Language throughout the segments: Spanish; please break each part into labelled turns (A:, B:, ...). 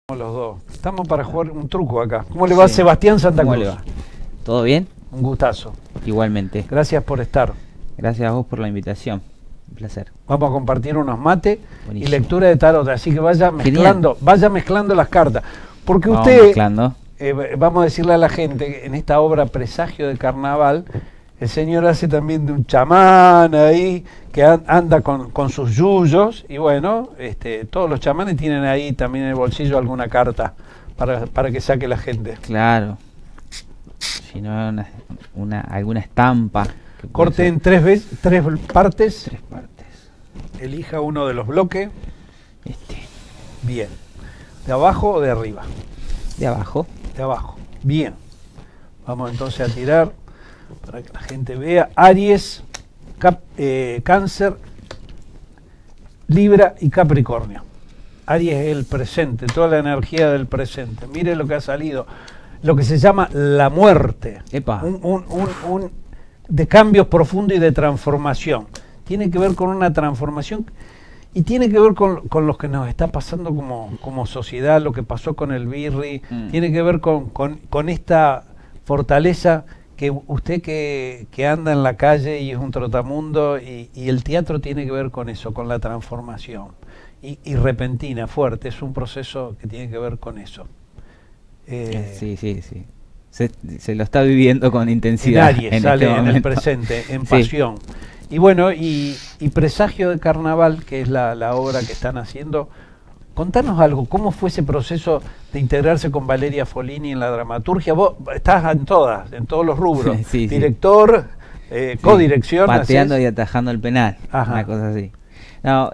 A: Los dos. Estamos para jugar un truco acá. ¿Cómo le va, Sebastián Santa Cruz?
B: ¿Cómo le va? ¿Todo bien?
A: Un gustazo.
B: Igualmente.
A: Gracias por estar.
B: Gracias a vos por la invitación. Un placer.
A: Vamos a compartir unos mates y
B: Buenísimo.
A: lectura de tarot, así que vaya mezclando las cartas. Porque
B: Vamos
A: usted,
B: mezclando.
A: vamos a decirle a la gente, en esta obra Presagio de Carnaval, el señor hace también de un chamán ahí, que anda con sus yuyos, y bueno, todos los chamanes tienen ahí también en el bolsillo alguna carta para que saque la gente.
B: Claro. Si no, alguna estampa.
A: Corte en tres partes.
B: Tres partes.
A: Elija uno de los bloques. Bien. ¿De abajo o de arriba?
B: De abajo.
A: De abajo. Bien. Vamos entonces a tirar para que la gente vea. Aries, Cáncer, Libra y Capricornio. Aries es el presente, toda la energía del presente. Mire lo que ha salido. Lo que se llama la muerte.
B: Epa.
A: Un de cambios profundos y de transformación. Tiene que ver con una transformación y tiene que ver con lo que nos está pasando como sociedad, lo que pasó con el Birri. Tiene que ver con esta fortaleza que usted que anda en la calle y es un trotamundo, y el teatro tiene que ver con eso, con la transformación. Y repentina, fuerte, es un proceso que tiene que ver con eso.
B: Sí. Se lo está viviendo con intensidad.
A: En Aries, sale en el presente, en pasión. Y bueno, y Presagio de Carnaval, que es la obra que están haciendo. Contanos algo, ¿cómo fue ese proceso de integrarse con Valeria Folini en la dramaturgia? Vos estás en todos los rubros. Director, codirección.
B: Pateando y atajando el penal. Ajá. Una cosa así. No,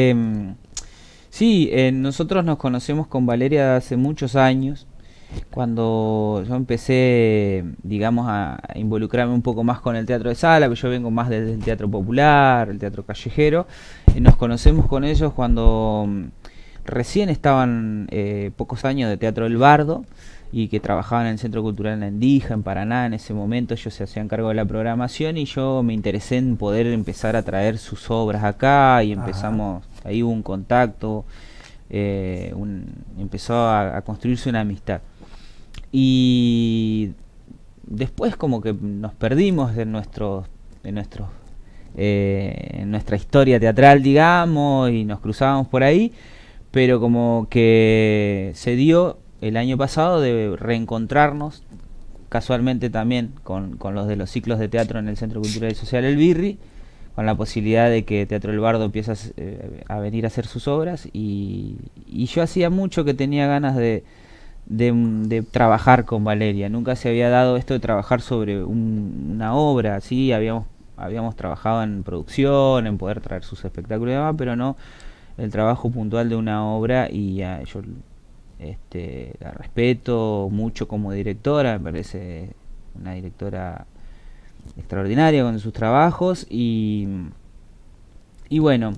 B: nosotros nos conocemos con Valeria hace muchos años. Cuando yo empecé, digamos, a involucrarme un poco más con el teatro de sala, que yo vengo más desde el teatro popular, el teatro callejero, nos conocemos con ellos cuando recién estaban pocos años de Teatro del Bardo, y que trabajaban en el Centro Cultural en la Endija, en Paraná. En ese momento ellos se hacían cargo de la programación y yo me interesé en poder empezar a traer sus obras acá, y empezamos, ahí hubo un contacto, empezó a construirse una amistad. Y después como que nos perdimos en nuestra historia teatral, digamos, y nos cruzábamos por ahí, pero como que se dio el año pasado de reencontrarnos casualmente también con los de los ciclos de teatro en el Centro Cultural y Social El Birri, con la posibilidad de que Teatro del Bardo empiece a venir a hacer sus obras, y yo hacía mucho que tenía ganas de trabajar con Valeria. Nunca se había dado esto de trabajar sobre una obra. Sí, habíamos trabajado en producción, en poder traer sus espectáculos y demás, pero no el trabajo puntual de una obra. Y yo la respeto mucho como directora, me parece una directora extraordinaria con sus trabajos, y bueno,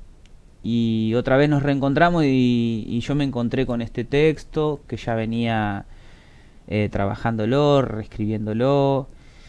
B: y otra vez nos reencontramos, y yo me encontré con este texto que ya venía trabajándolo, reescribiéndolo,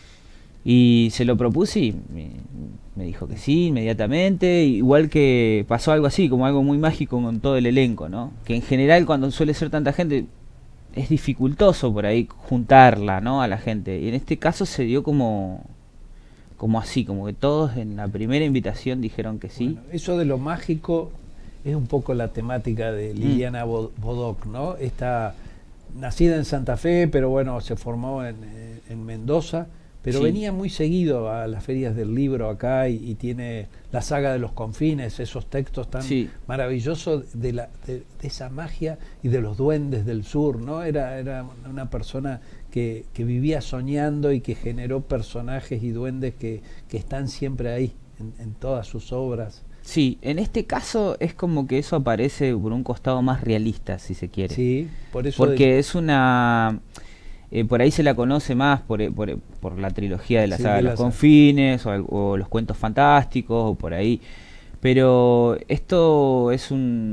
B: y se lo propuse y me dijo que sí inmediatamente. Igual que pasó algo así, como algo muy mágico con todo el elenco, ¿no? Que en general cuando suele ser tanta gente es dificultoso por ahí juntarla, ¿no? A la gente, y en este caso se dio como así, como que todos en la primera invitación dijeron que sí. Bueno,
A: eso de lo mágico es un poco la temática de Liliana Bodoc, ¿no? Está nacida en Santa Fe, pero bueno, se formó en Mendoza, pero venía muy seguido a las ferias del libro acá, y tiene la saga de los confines, esos textos tan maravillosos de esa magia y de los duendes del sur, ¿no? Era una persona que vivía soñando y que generó personajes y duendes que están siempre ahí en todas sus obras.
B: Sí, en este caso es como que eso aparece por un costado más realista, si se quiere.
A: Sí, por eso.
B: Porque es una... por ahí se la conoce más por la trilogía de la saga de los confines, o los cuentos fantásticos, o por ahí. Pero esto es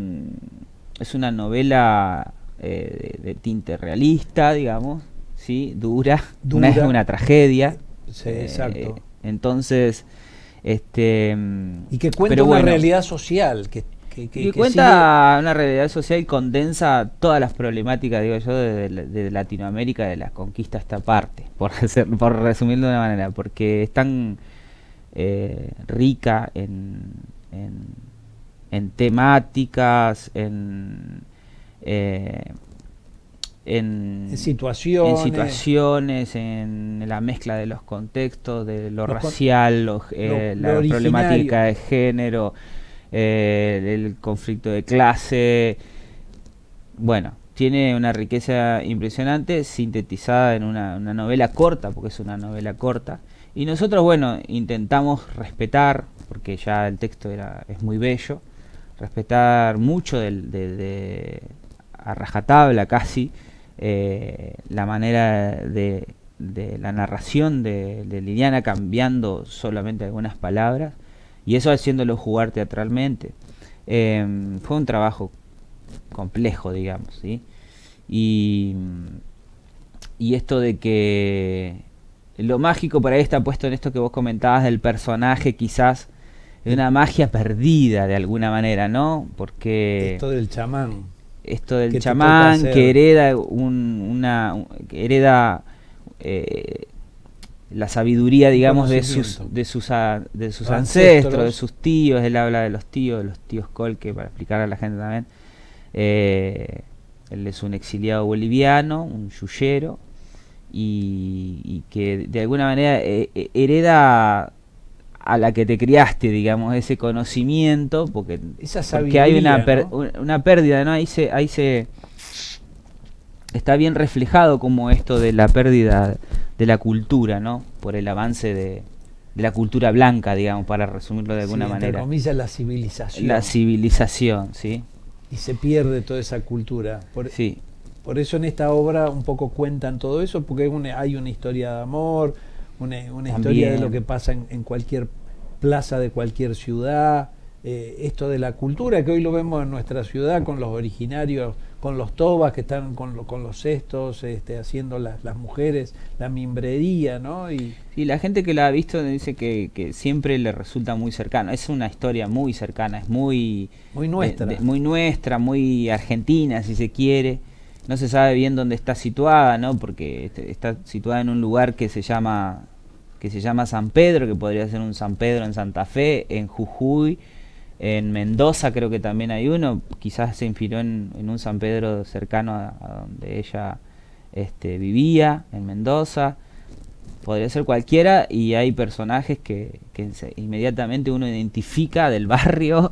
B: una novela de tinte realista, digamos, ¿sí? Dura. Es una tragedia.
A: Sí, exacto.
B: Entonces...
A: y que cuenta una realidad social que
B: que cuenta una realidad social y condensa todas las problemáticas, digo yo, de Latinoamérica, de la conquista a esta parte, por resumirlo de una manera, porque es tan rica en temáticas, en
A: situaciones,
B: en la mezcla de los contextos, de lo racial, la problemática de género, el conflicto de clase. Bueno, tiene una riqueza impresionante, sintetizada en una novela corta, porque es una novela corta. Y nosotros, bueno, intentamos respetar, porque ya el texto es muy bello, respetar mucho a rajatabla casi, la manera de la narración de Liliana, cambiando solamente algunas palabras, y eso haciéndolo jugar teatralmente. Fue un trabajo complejo, digamos, ¿sí? Y esto de que lo mágico por ahí está puesto en esto que vos comentabas del personaje, quizás de una magia perdida de alguna manera, ¿no? Porque
A: esto del chamán
B: que hereda que hereda la sabiduría, digamos, de sus ancestros, de sus tíos. Él habla de los tíos Colque, para explicar a la gente también. Él es un exiliado boliviano, un yuyero, y que de alguna manera hereda a la que te criaste, digamos, ese conocimiento, porque hay una pérdida, ¿no? Ahí se está bien reflejado como esto de la pérdida de la cultura, ¿no? Por el avance de la cultura blanca, digamos, para resumirlo de alguna manera.
A: Entre comillas, la civilización.
B: La civilización, sí.
A: Y se pierde toda esa cultura.
B: Sí.
A: Por eso en esta obra un poco cuentan todo eso, porque hay una historia de amor, una historia de lo que pasa en cualquier plaza de cualquier ciudad, esto de la cultura que hoy lo vemos en nuestra ciudad con los originarios, con los tobas que están con los cestos, haciendo las mujeres, la mimbrería, ¿no? Y
B: la gente que la ha visto dice que siempre le resulta muy cercano. Es una historia muy cercana, es muy nuestra, muy argentina, si se quiere. No se sabe bien dónde está situada, ¿no? Porque está situada en un lugar que se llama San Pedro, que podría ser un San Pedro en Santa Fe, en Jujuy, en Mendoza creo que también hay uno, quizás se inspiró en un San Pedro cercano a donde ella vivía, en Mendoza. Podría ser cualquiera, y hay personajes que inmediatamente uno identifica del barrio,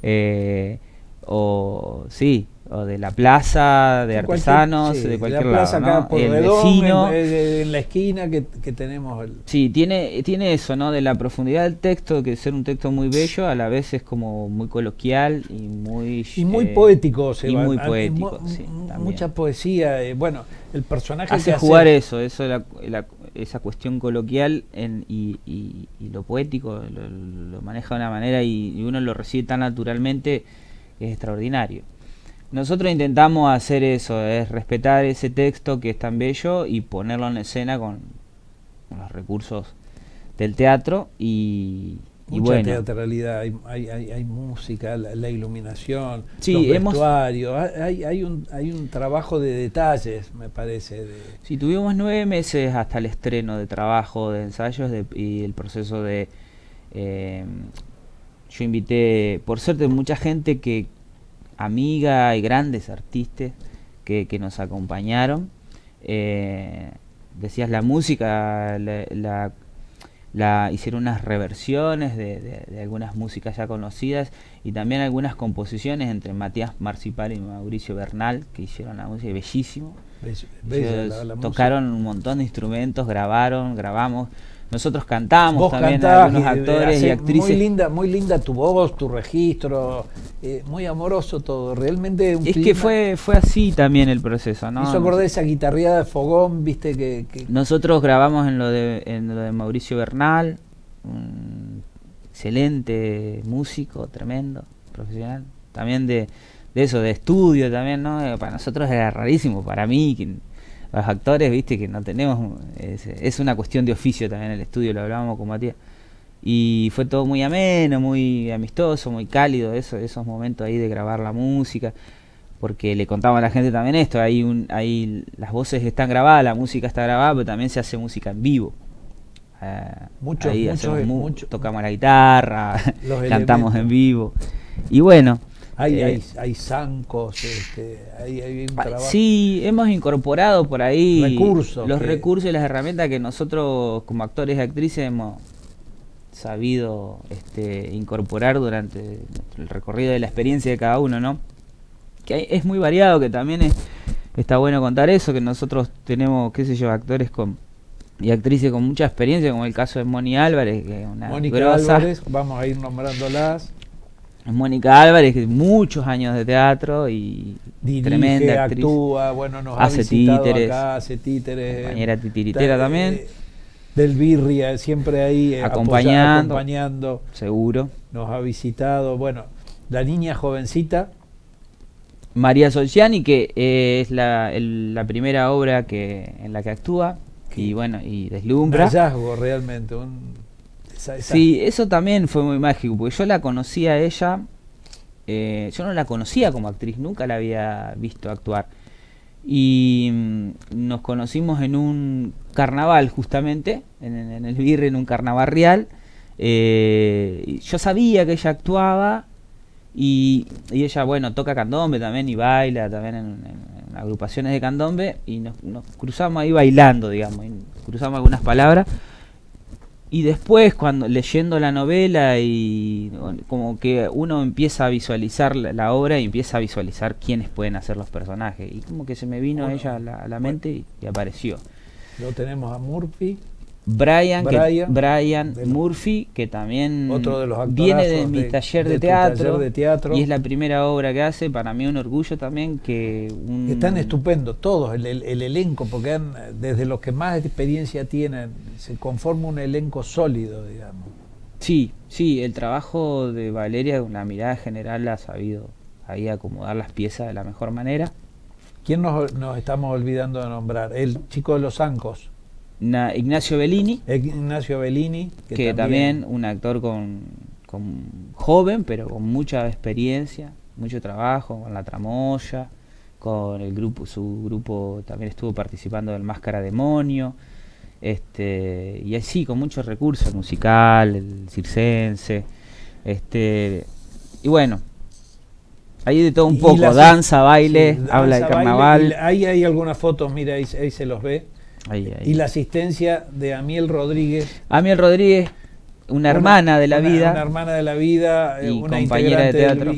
B: o de la plaza de artesanos, de cualquier lado, ¿no?
A: Acá por
B: el
A: Redón,
B: vecino
A: en la esquina que tenemos
B: tiene eso, ¿no? De la profundidad del texto, que ser un texto muy bello, a la vez es como muy coloquial y muy
A: poético,
B: muy poético, sí,
A: mucha poesía. Bueno, el personaje
B: hace jugar eso esa cuestión coloquial y lo poético lo maneja de una manera, y uno lo recibe tan naturalmente, que es extraordinario. Nosotros intentamos hacer eso, es respetar ese texto que es tan bello y ponerlo en escena con los recursos del teatro y
A: mucha
B: bueno,
A: teatralidad, hay música, la iluminación,
B: sí,
A: los vestuarios, hay un trabajo de detalles, me parece.
B: Sí, tuvimos 9 meses hasta el estreno de trabajo, de ensayos y el proceso de... yo invité, por suerte, mucha gente amiga y grandes artistas que nos acompañaron. Decías, la música hicieron unas reversiones de algunas músicas ya conocidas, y también algunas composiciones entre Matías Marcipal y Mauricio Bernal, que hicieron la música, bellísimo. La tocaron un montón de instrumentos, grabamos. Nosotros cantamos también, algunos actores y actrices.
A: Muy linda tu voz, tu registro, muy amoroso todo, realmente
B: es clima. Que fue así también el proceso, ¿no?
A: Hizo acordar esa guitarreada de fogón, viste que...
B: Nosotros grabamos en lo de Mauricio Bernal, un excelente músico, tremendo, profesional, también de eso, de estudio también, ¿no? Para nosotros era rarísimo, para mí, que los actores, viste, que no tenemos, es una cuestión de oficio también el estudio, lo hablábamos con Matías, y fue todo muy ameno, muy amistoso, muy cálido, esos momentos ahí de grabar la música, porque le contaba a la gente también esto, ahí las voces están grabadas, la música está grabada, pero también se hace música en vivo. Ahí tocamos la guitarra, cantamos en vivo, y bueno,
A: hay zancos, hay un trabajo.
B: Sí, hemos incorporado por ahí
A: recursos
B: recursos y las herramientas que nosotros como actores y actrices hemos sabido incorporar durante el recorrido de la experiencia de cada uno, ¿no? Que es muy variado, que también está bueno contar eso, que nosotros tenemos, qué sé yo, actores y actrices con mucha experiencia, como el caso de Moni Álvarez, que es una
A: Mónica Álvarez, vamos a ir nombrándolas.
B: Mónica Álvarez, que muchos años de teatro y
A: dirige,
B: tremenda actriz,
A: actúa, bueno, nos
B: hace
A: ha visitado
B: títeres,
A: acá, hace títeres,
B: compañera titiritera también,
A: del Birri, siempre ahí acompañando,
B: seguro.
A: Nos ha visitado, bueno, la niña jovencita
B: María Solciani, que es la primera obra en la que actúa, y bueno, y deslumbra.
A: Un hallazgo realmente,
B: Sí, eso también fue muy mágico, porque yo la conocí a ella, yo no la conocía como actriz, nunca la había visto actuar. Y nos conocimos en un carnaval justamente, en el Birri, en un carnaval real. Yo sabía que ella actuaba y ella, bueno, toca candombe también y baila también en agrupaciones de candombe, y nos cruzamos ahí bailando, digamos, y cruzamos algunas palabras. Y después, cuando leyendo la novela, y como que uno empieza a visualizar la obra y empieza a visualizar quiénes pueden hacer los personajes, y como que se me vino ella a la mente y apareció.
A: Lo tenemos a Murphy,
B: Brian Murphy, que también
A: otro de los
B: viene de mi taller de teatro,
A: y
B: es la primera obra que hace. Para mí un orgullo también que
A: están estupendos todos, el elenco, porque desde los que más experiencia tienen se conforma un elenco sólido, digamos.
B: Sí, el trabajo de Valeria, con la mirada general, ha sabido ahí acomodar las piezas de la mejor manera.
A: ¿Quién nos estamos olvidando de nombrar? El chico de los zancos,
B: Ignacio Bellini,
A: que
B: también un actor con joven, pero con mucha experiencia, mucho trabajo, con La Tramoya, con el grupo, su grupo también estuvo participando del Máscara Demonio, y así con muchos recursos, musical, el circense, y bueno, ahí de todo un poco, danza, baile, habla de carnaval.
A: Ahí hay algunas fotos, mira, ahí se los ve. Ahí. Y la asistencia de Amiel Rodríguez.
B: Amiel Rodríguez, una hermana de la vida.
A: Una hermana de la vida,
B: y
A: una
B: compañera de teatro.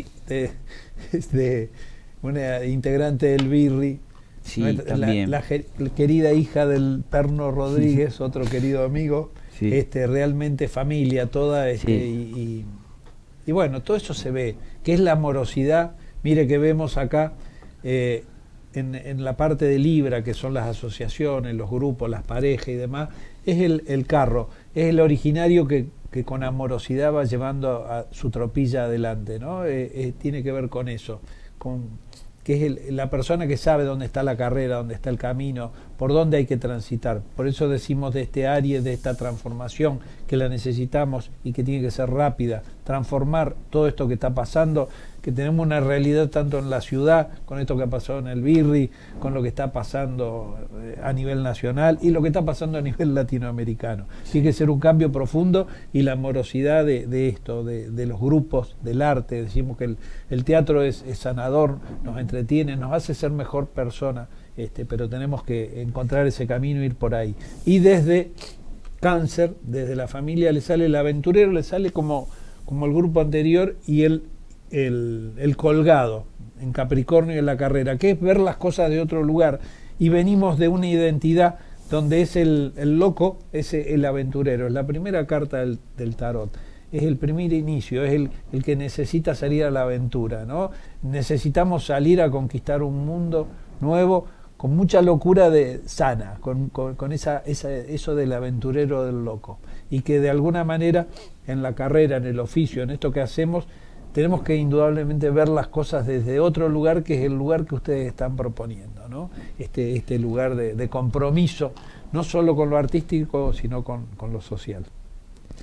A: Una integrante del Birri.
B: Sí, también.
A: La querida hija del Perno Rodríguez, otro querido amigo.
B: Sí.
A: Realmente familia toda.
B: Sí.
A: Y bueno, todo eso se ve, que es la amorosidad. Mire que vemos acá. En la parte de Libra, que son las asociaciones, los grupos, las parejas y demás, es el carro, es el originario que con amorosidad va llevando a su tropilla adelante, ¿no? Tiene que ver con eso, que es la persona que sabe dónde está la carrera, dónde está el camino, por dónde hay que transitar. Por eso decimos de este área, de esta transformación, que la necesitamos y que tiene que ser rápida, transformar todo esto que está pasando, que tenemos una realidad tanto en la ciudad, con esto que ha pasado en el Birri, con lo que está pasando a nivel nacional y lo que está pasando a nivel latinoamericano. Tiene que ser un cambio profundo, y la amorosidad de esto, de los grupos, del arte. Decimos que el teatro es sanador, nos entretiene, nos hace ser mejor persona, pero tenemos que encontrar ese camino e ir por ahí. Y desde Cáncer, desde la familia, le sale el aventurero, le sale como el grupo anterior, y el colgado en Capricornio en la carrera, que es ver las cosas de otro lugar, y venimos de una identidad donde es el loco, es el aventurero, es la primera carta del tarot, es el primer inicio, es el que necesita salir a la aventura, ¿no? Necesitamos salir a conquistar un mundo nuevo, con mucha locura sana, con eso del aventurero, del loco, y que de alguna manera en la carrera, en el oficio, en esto que hacemos, tenemos que indudablemente ver las cosas desde otro lugar, que es el lugar que ustedes están proponiendo, ¿no? Este lugar de compromiso, no solo con lo artístico, sino con lo social.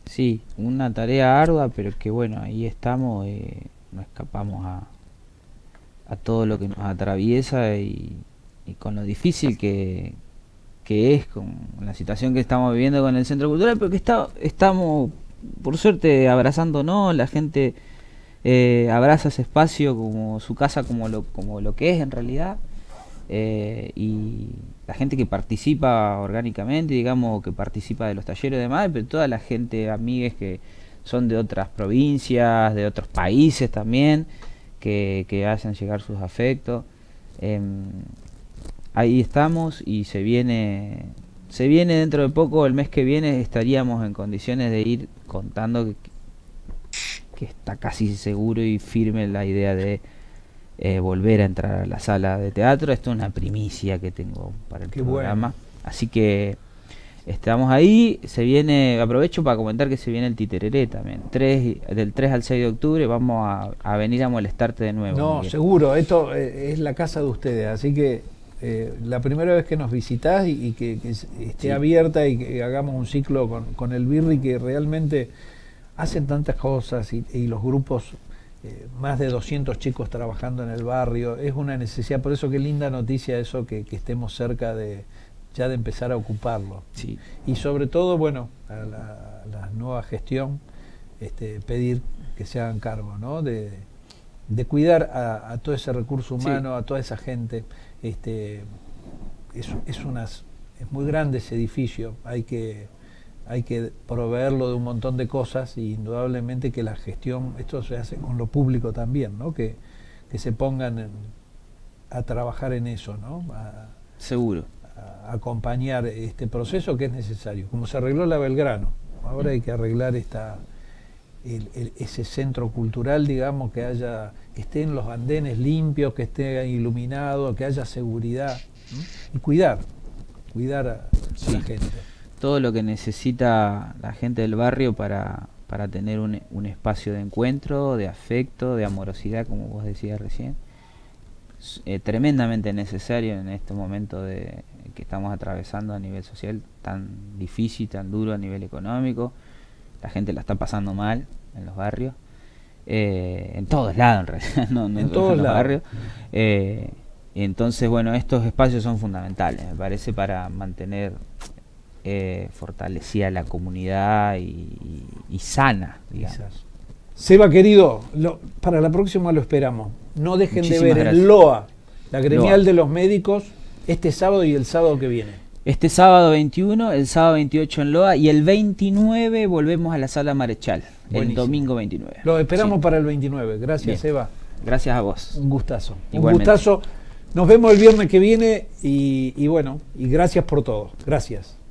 B: Sí, una tarea ardua, pero que bueno, ahí estamos, no escapamos a todo lo que nos atraviesa y con lo difícil que es con la situación que estamos viviendo con el centro cultural, pero que estamos, por suerte, abrazándonos, la gente abraza ese espacio como su casa, como lo que es en realidad, y la gente que participa orgánicamente, digamos, que participa de los talleres y demás, pero toda la gente, amigues que son de otras provincias, de otros países también, que hacen llegar sus afectos. Ahí estamos y se viene dentro de poco, el mes que viene estaríamos en condiciones de ir contando que está casi seguro y firme la idea de volver a entrar a la sala de teatro. Esto es una primicia que tengo para el programa. Bueno. Así que estamos ahí. Se viene, aprovecho para comentar que se viene el Titereré también. Del 3 al 6 de octubre vamos a venir a molestarte de nuevo.
A: No, Miguel. Seguro, esto es la casa de ustedes, así que la primera vez que nos visitás y que esté abierta y que hagamos un ciclo con el Birri, que realmente hacen tantas cosas y los grupos, más de 200 chicos trabajando en el barrio, es una necesidad. Por eso qué linda noticia eso, que estemos cerca ya de empezar a ocuparlo.
B: Sí.
A: Y sobre todo, bueno, a la nueva gestión, pedir que se hagan cargo, ¿no? de cuidar a todo ese recurso humano, sí, a toda esa gente. Es muy grande ese edificio, hay que proveerlo de un montón de cosas, y indudablemente que la gestión, esto se hace con lo público también, ¿no? Que se pongan a trabajar en eso, ¿no?
B: Seguro.
A: A acompañar este proceso que es necesario, como se arregló la Belgrano. Ahora hay que arreglar ese centro cultural, digamos, que estén los andenes limpios, que esté iluminado, que haya seguridad, ¿no? Y cuidar a la gente.
B: Todo lo que necesita la gente del barrio para tener un espacio de encuentro, de afecto, de amorosidad, como vos decías recién. Tremendamente necesario en este momento que estamos atravesando a nivel social, tan difícil, tan duro a nivel económico. La gente la está pasando mal en los barrios, en todos lados en realidad, no en todos los barrios. Entonces, bueno, estos espacios son fundamentales, me parece, para mantener fortalecida la comunidad y sana, digamos.
A: Seba, querido, para la próxima lo esperamos. No dejen
B: Muchísimas
A: de ver
B: gracias.
A: el LOA, la gremial
B: LOA
A: de los médicos, este sábado y el sábado que viene.
B: Este sábado 21, el sábado 28 en Loa, y el 29 volvemos a la Sala Marechal. Buenísimo. El domingo 29.
A: Lo esperamos, sí, para el 29. Gracias, bien. Seba.
B: Gracias a vos.
A: Un gustazo.
B: Igualmente.
A: Un gustazo. Nos vemos el viernes que viene y bueno, y gracias por todo. Gracias.